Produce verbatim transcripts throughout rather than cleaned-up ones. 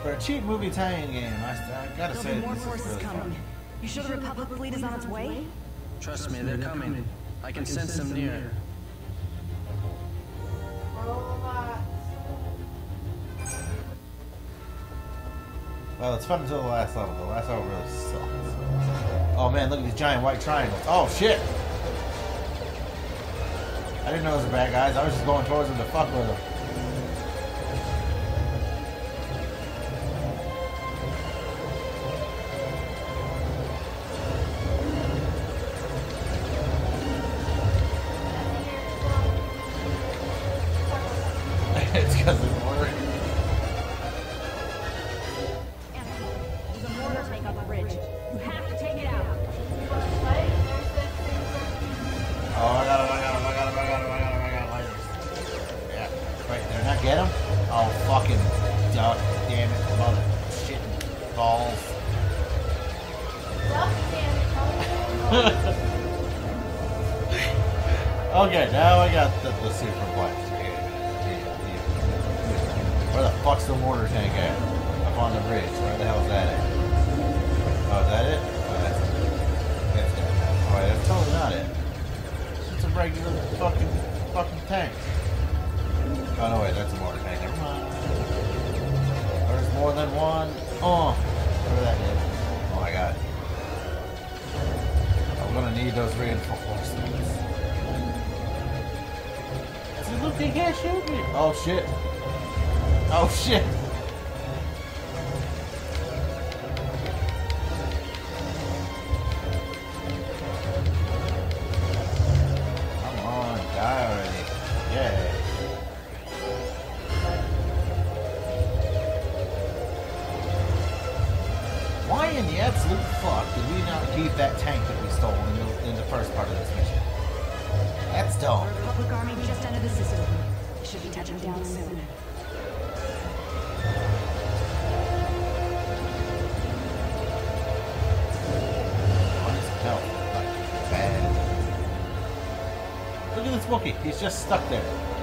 For a cheap movie tie-in game, I, I gotta There'll say be more this forces is really coming. fun. You sure the Republic fleet is on its way? Trust me, they're coming. I can sense them near. Well, it's fun until the last level. The last level really sucks. Oh man, look at these giant white triangles. Oh shit! I didn't know those were bad guys. I was just going towards them to fuck with them. It's because of the mortar. There's a mortar tank on the bridge. You have to take it out. Oh, I got him, I got him, I got him, I got him, I got him, I got him. Yeah. Wait, did I not get him? Oh, fucking duck. Damn it. Mother shitting balls. Okay, now I got the, the super blast. Where the fuck's the mortar tank at? Up on the bridge. Where the hell is that at? Oh, is that it? Oh, that's it. That's it. Oh, wait, that's totally not it. It's a regular fucking fucking tank. Oh no, wait, that's a mortar tank. Never mind. There's more than one. Oh, whatever that is. Oh my god. I'm gonna need those reinforcements. See, look, they can't shoot me. Oh shit. Oh shit! Come on, die already. Yay. Why in the absolute fuck did we not keep that tank that we stole in the, in the first part of this mission? That's dumb. The Republic Army just entered the system. Should be touching down soon. Look at this Wookiee. He's just stuck there.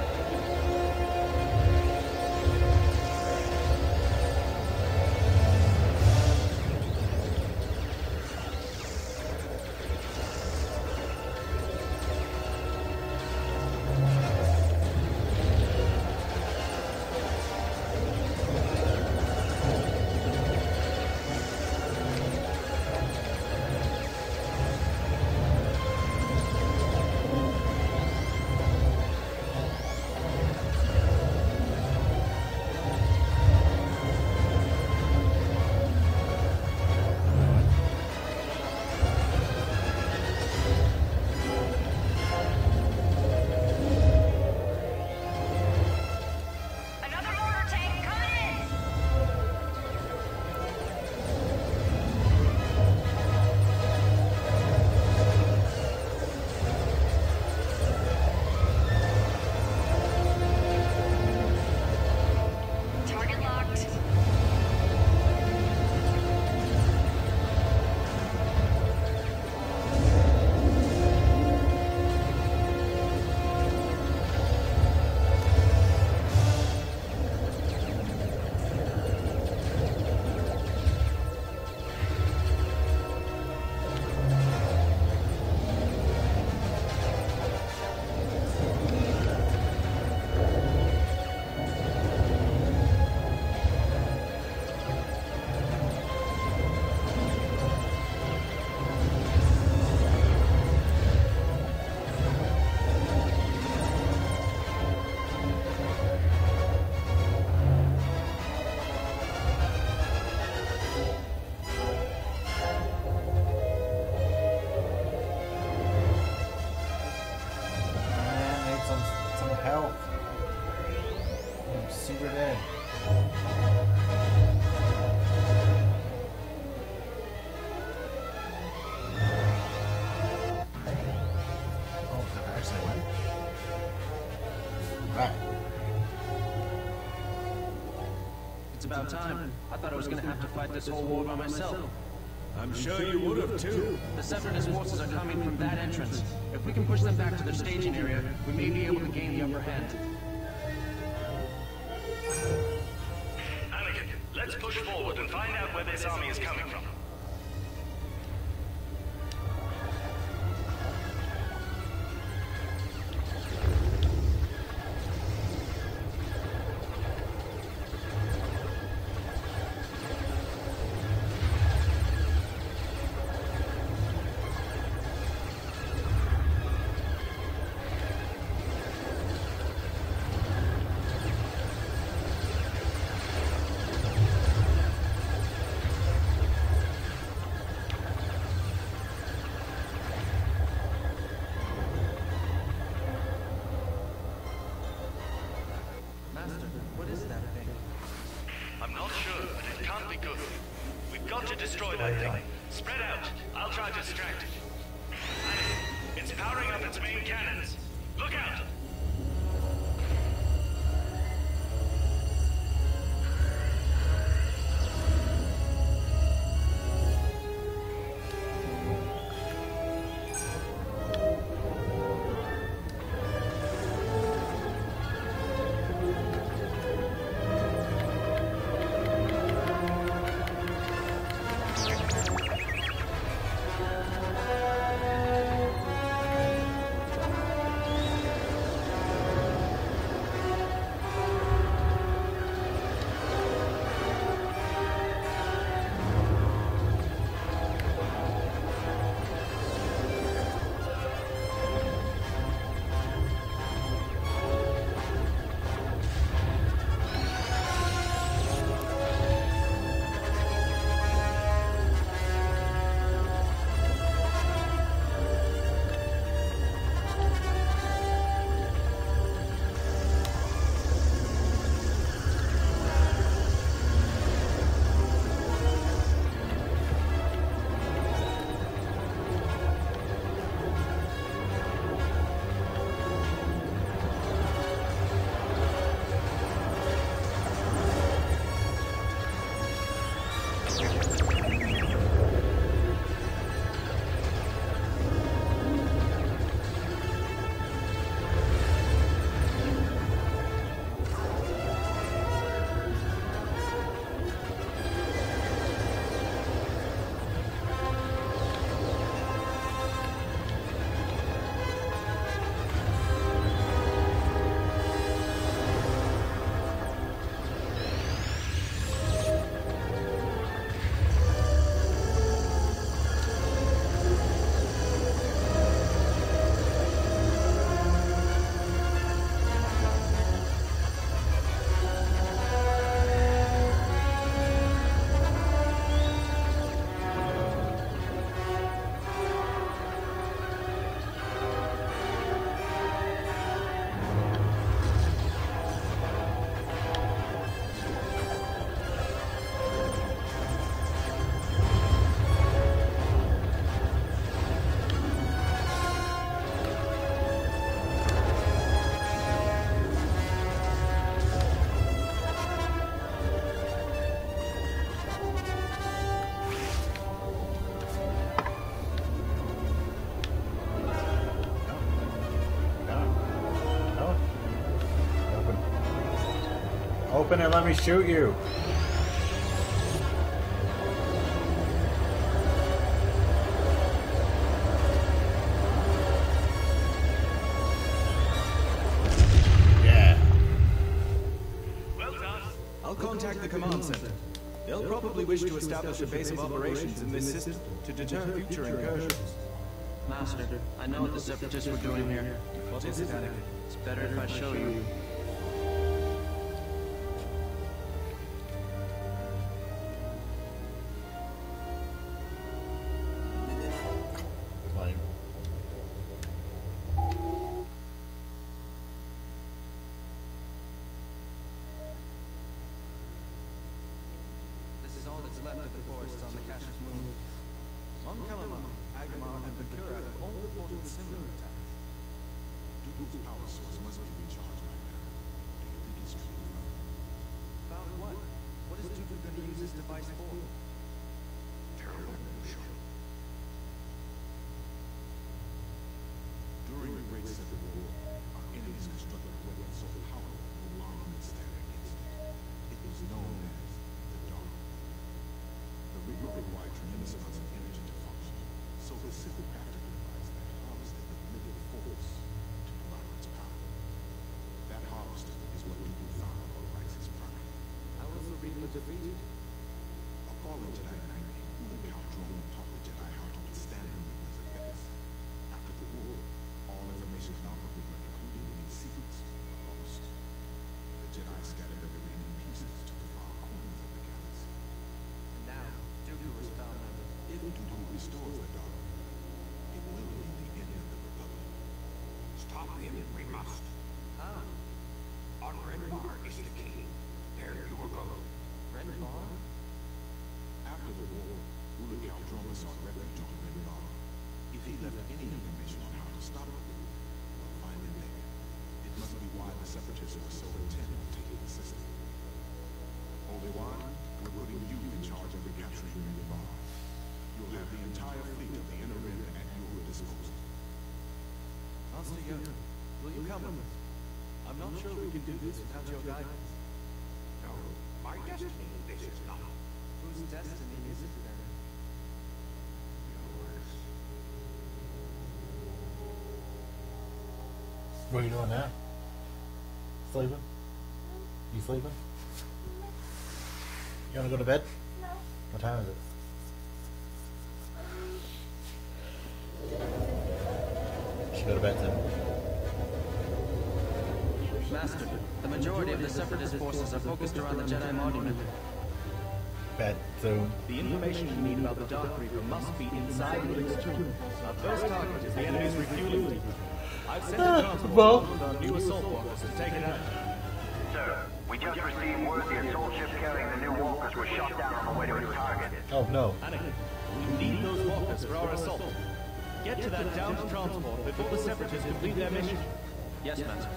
About time. I thought I was going to have to fight this whole war by myself. I'm sure you would have too. The Separatist forces are coming from that entrance. If we can push them back to their staging area, we may be able to gain the upper hand. Anakin, let's Let's push forward and find out where this army is coming from. Destroy that thing. Spread out. I'll try to distract it. It's powering up its main cannons. Look out! Open and let me shoot you. Yeah. Well done. I'll contact the command center. They'll probably wish to establish a base of operations in this system to deter future incursions. Master, I know what the Separatists were doing here. What is it, Anakin? It's better if I show you. Left of the forests on the Cassius moon. On Kalamar, Agamar, and Bakura have all reported similar attacks. Dooku's power source must be recharged by now. Do you think it's true? About what? What is Dooku going to use this device for? Terrible bullshit. During the Great Civil War, our enemies constructed a weapon so powerful no army could stand against it. It was known as the Dark a simple practical device that harvested the limited force to provide its power. That harvester is what people found on Rex's prime. How was the Reaper defeated? A fallen Jedi Knight, the Count Drone taught the Jedi how to withstand the Reaper's effects. After the war, all information about the Reaper, including any secrets, were lost. The Jedi scattered the remaining pieces to the far corners of the galaxy. And now, Dooku was found out. If Dooku restores the Dark, it will mean the end of the Republic. Stop him, we must. How? On Red Bar is the key. There you will go. Ren Bar? After the war, Ruler Count Drone sought refuge on Red Bar. If he left any information on how to stop it, we'll find it there. It must be why the Separatists were so intent on taking the system. Obi-Wan, we're putting you in charge of recapturing Red Bar. You'll have the entire fleet of the Inner Rim at your disposal. Master Yoda, will you come with us? I'm not sure we can do this without your guidance. No, my destiny this is not Whose destiny is it then? yours. What are you doing now? Sleeping? You sleeping? You wanna go to bed? No. What time is it? You should go to bed then. Master, the majority of the Separatist forces are focused around the Jedi Monument. Bed. So, The information you need about the Dark Reaper must be inside Luke's tomb. Our first target is the enemy's refueling depot. I've sent a transport well. with our new assault walkers to take it out. Sir, we just received word the assault ship carrying the new walkers was shot down on the way to its target. oh no. Anakin, we need those walkers for our assault. Get to that downed transport before the Separatists complete their mission. Yes, Master.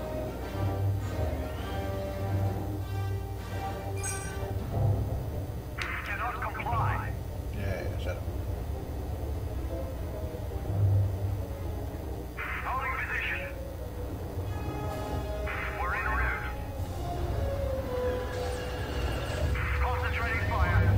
Cannot comply. Yeah, yeah, shut up. Holding position. We're en route. Concentrating fire.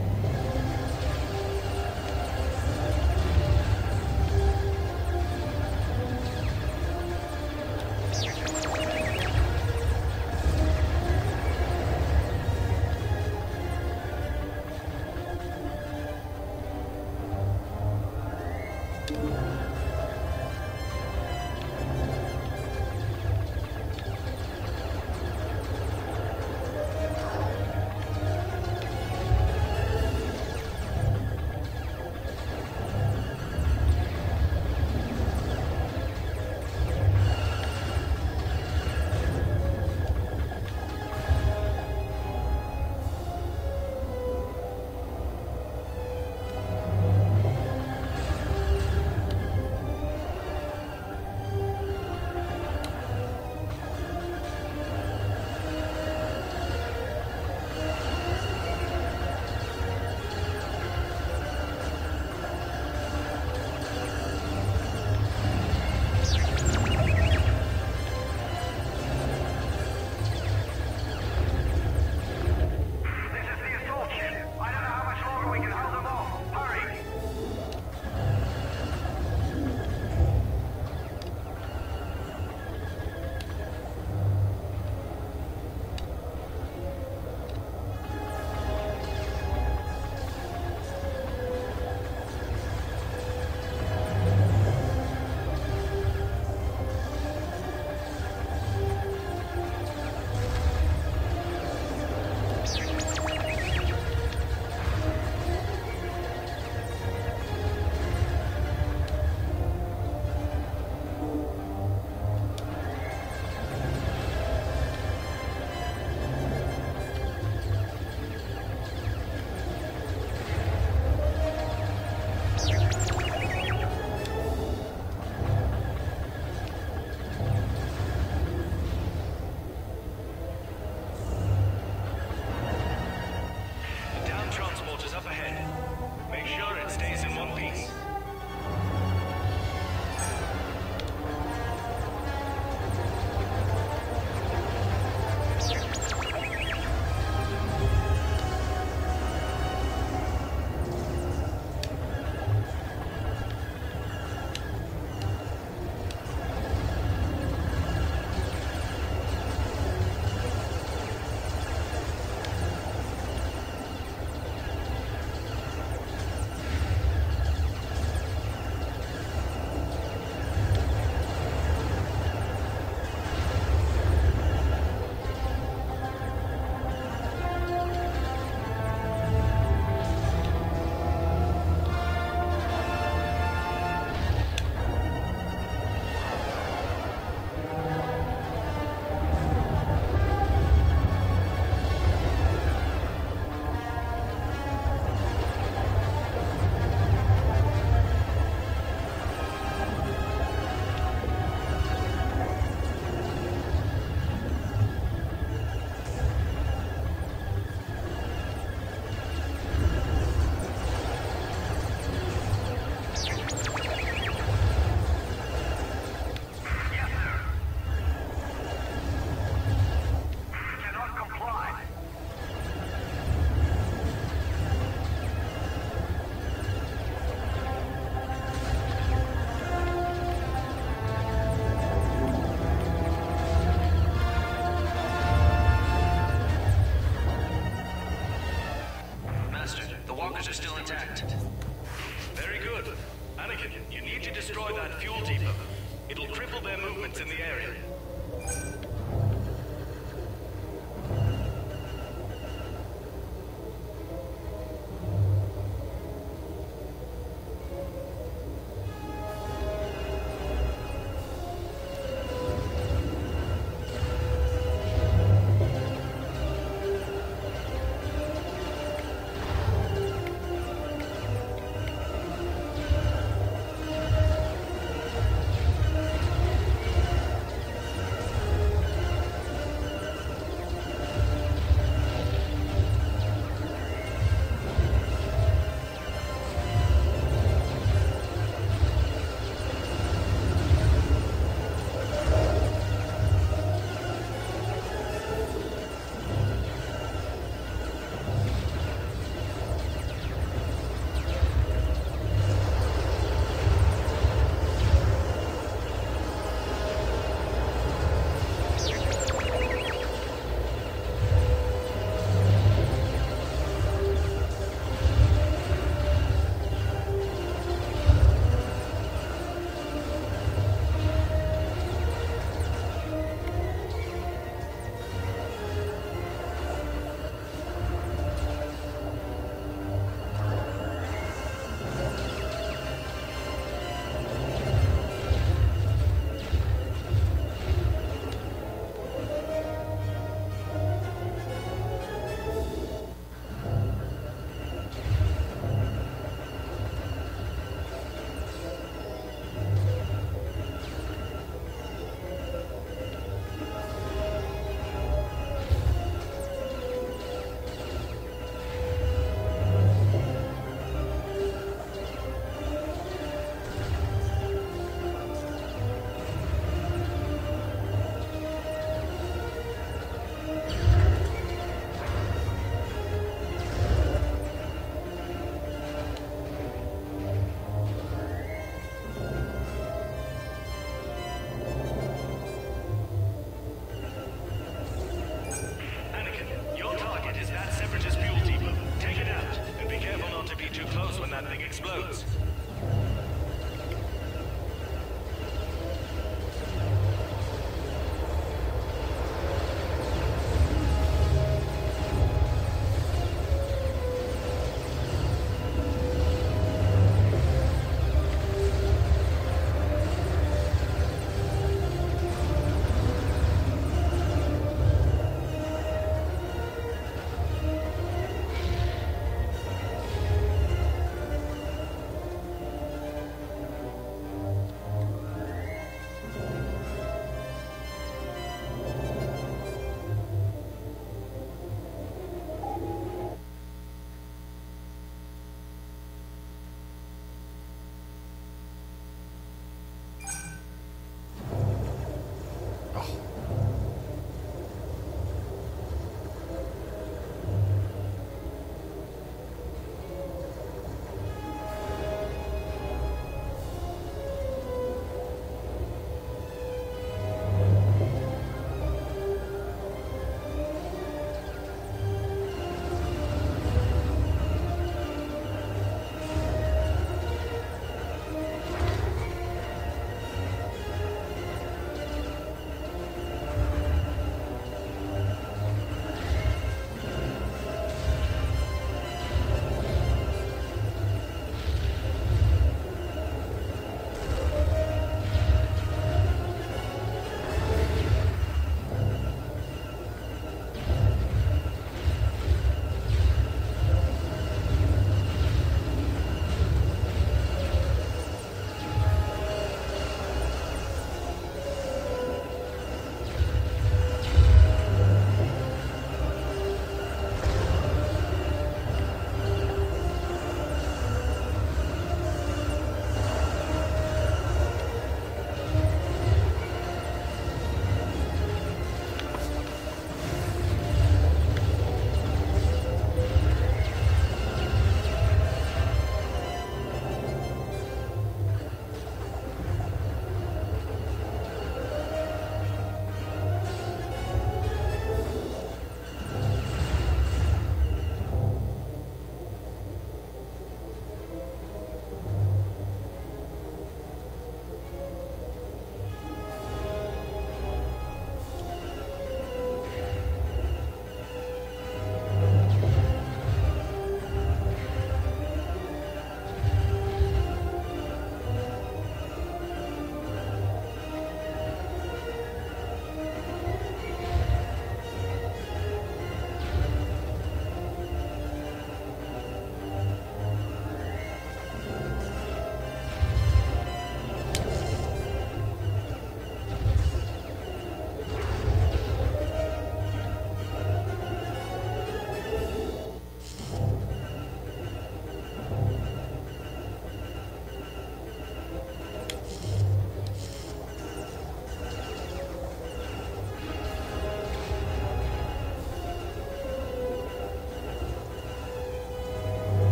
walkers are still intact. Very good. Anakin, you need to destroy that fuel depot. It'll cripple their movements in the area.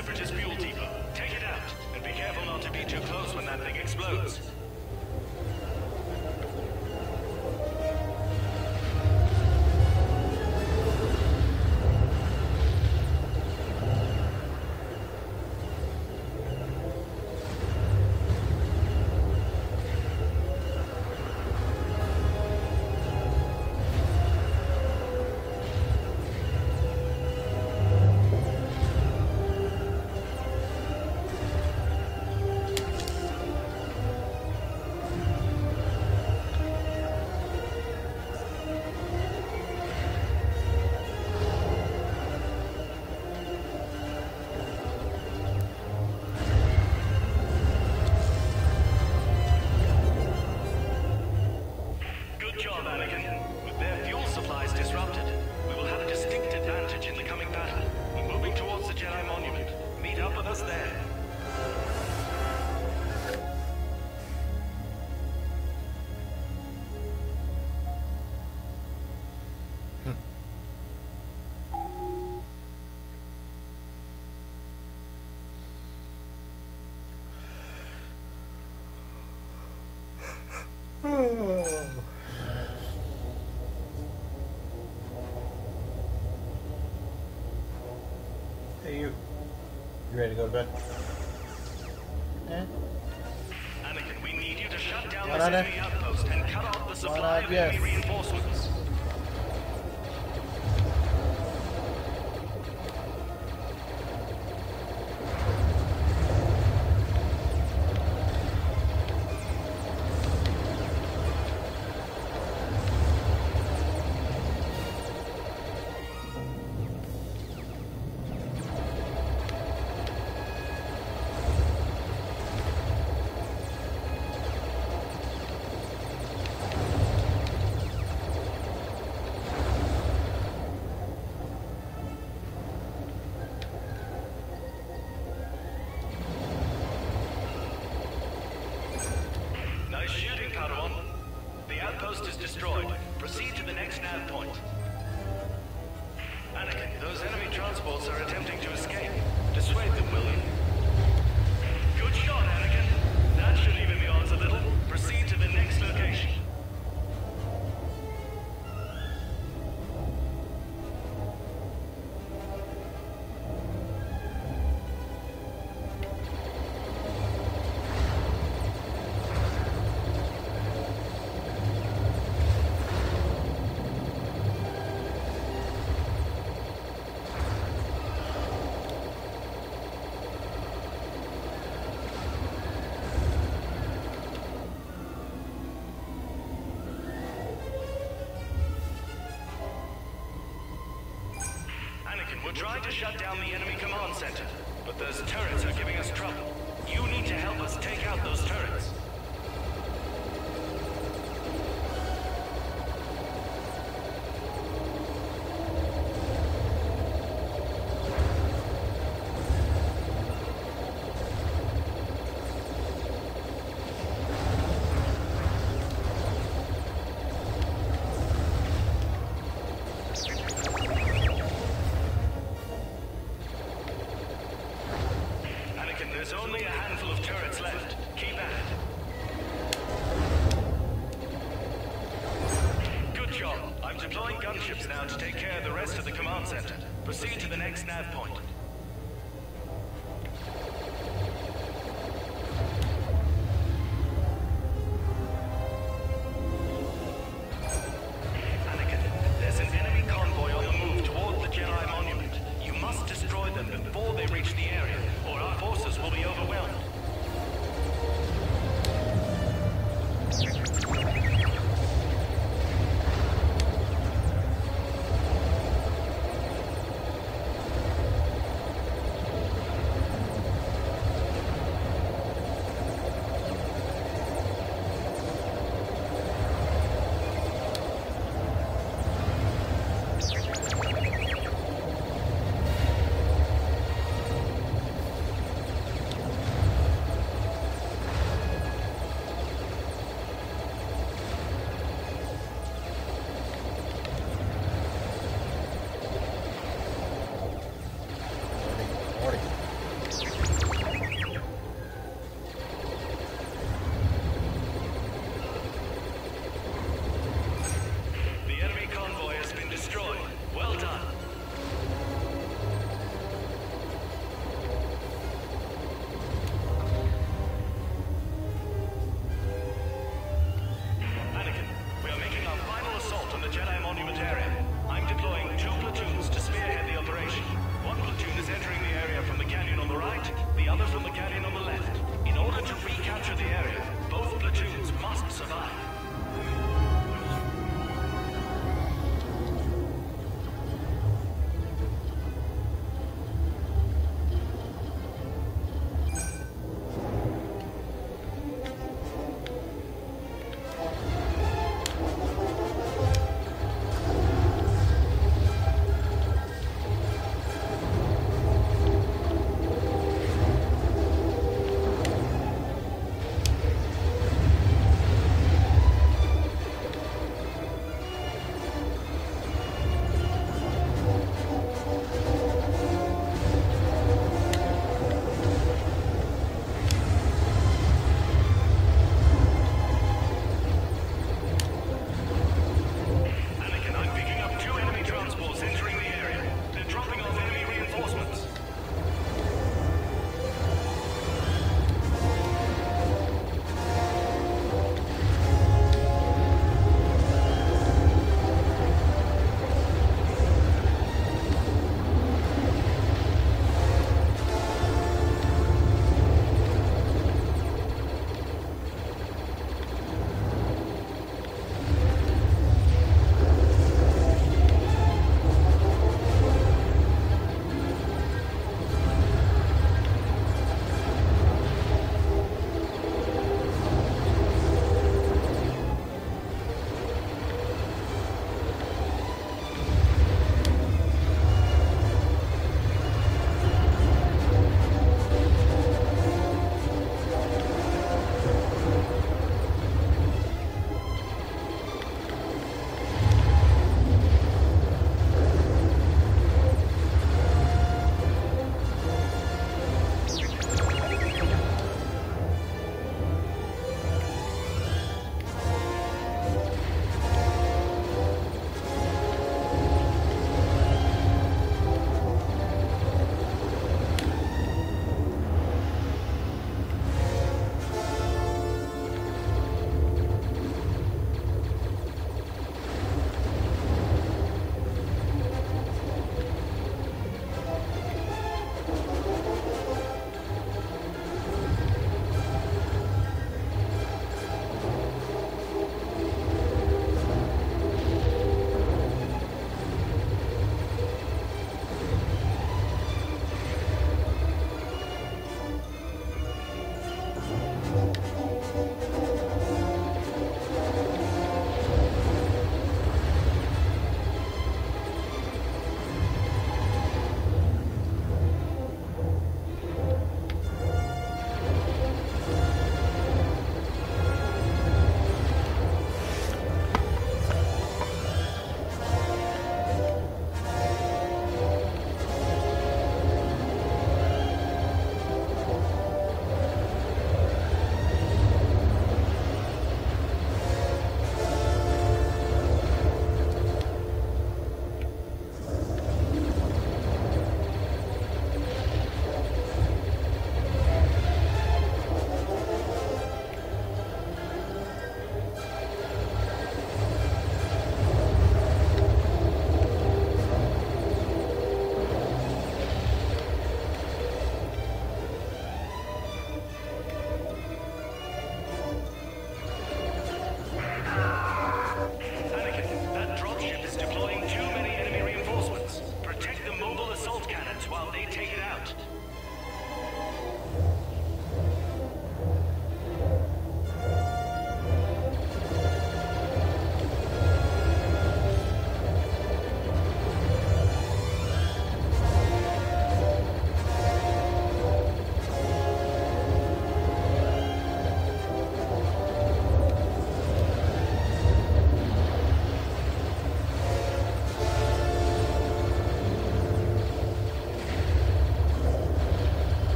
Separatist fuel depot. Take it out, and be careful not to be too close when that thing explodes. Hey, you. You ready to go to bed? Eh? Anakin, we need you to shut down Why this not, eh? enemy outpost and cut off the supply not, of yes. enemy reinforcements. Nice shooting, Padawan. The outpost is destroyed. Proceed to the next nav point. Anakin, those enemy transports are attempting to escape. Dissuade them, will you? Good shot, Anakin. That should even the odds a little. Proceed to the next location. We're trying to shut down the enemy command center, but those turrets are giving us trouble. You need to help us take out those turrets. There's only a handful of turrets left. Keep at it. Good job. I'm deploying gunships now to take care of the rest of the command center. Proceed to the next nav point. Anakin, there's an enemy convoy on the move toward the Jedi Monument. You must destroy them before they reach the area, or our forces will be overwhelmed.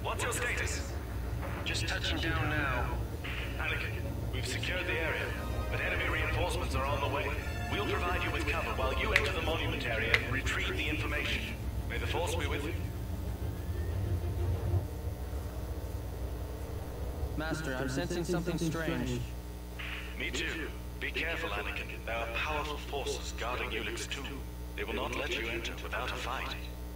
What's your status? Just touching down now. Anakin, we've secured the area, but enemy reinforcements are on the way. We'll provide you with cover while you enter the monument area and retrieve the information. May the Force be with you. Master, I'm sensing something strange. Me too. Be careful, Anakin. There are powerful forces guarding Ulix's tomb. They will not let you enter without a fight.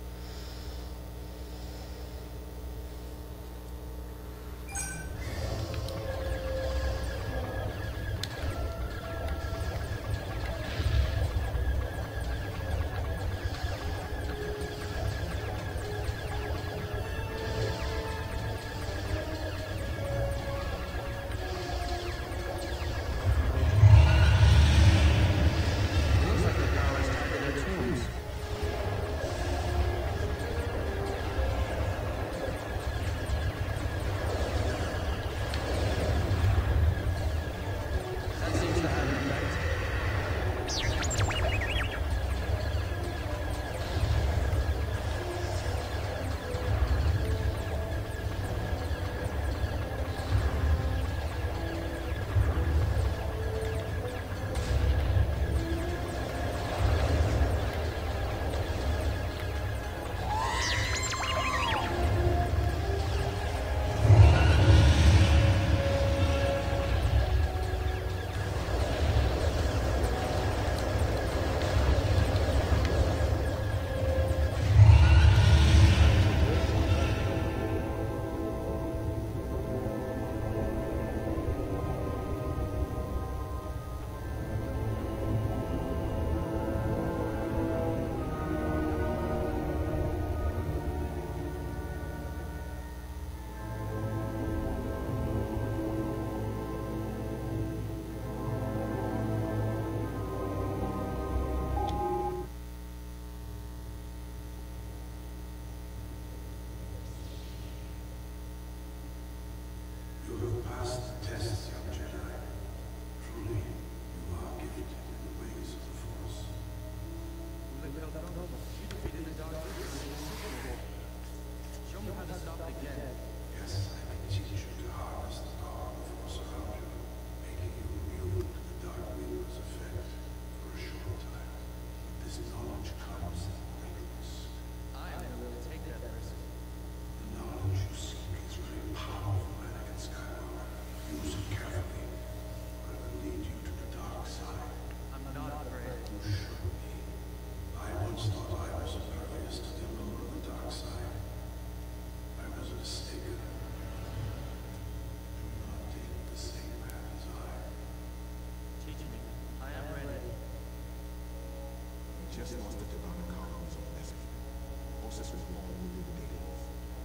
Just lost the divine columns of message. Moses was born with the days.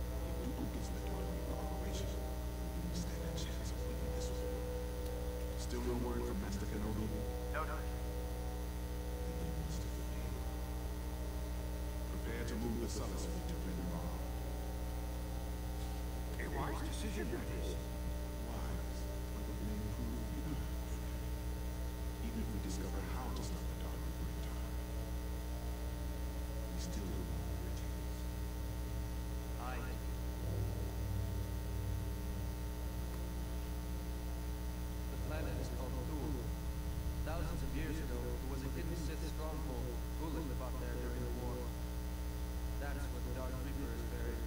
If Dooku gets the daughter of operation, we don't stand a chance of winning this one. Still no word from Master Kenobi? No, no. Then he wants to forgive. Prepare to move the Sullus fleet to Benamar. A wise decision, that is. Wise, but it may prove behind. Even if we discover how to stop the dark bring time, we still don't know where it is. I... The planet is called Thule. Thousands of years ago, there was a hidden Sith stronghold. Ulic fought there during the war. That's where the Dark Reaper is buried.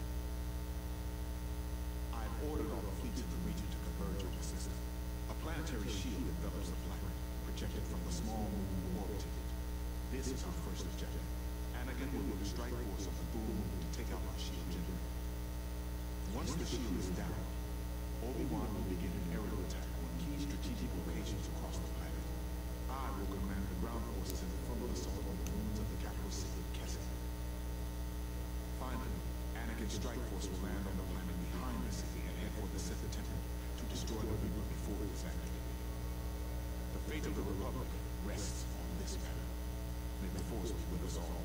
I've ordered all the fleets in the region to converge on the system. A planetary shield envelops the flak, projected from the small moon orbiting it. This is our first objective. Anakin will move a strike force on the full moon to take out our shield generator. Once the shield is down, Obi-Wan will begin an aerial attack on key strategic locations across the planet. I will command the ground forces in the frontal assault on the moons of the capital city of Kessin. Finally, Anakin's strike force will land on the planet behind the city and head for the Sith Temple to destroy the Reaper before it is activated. The fate of the Republic rests on this matter. May the Force be with us all.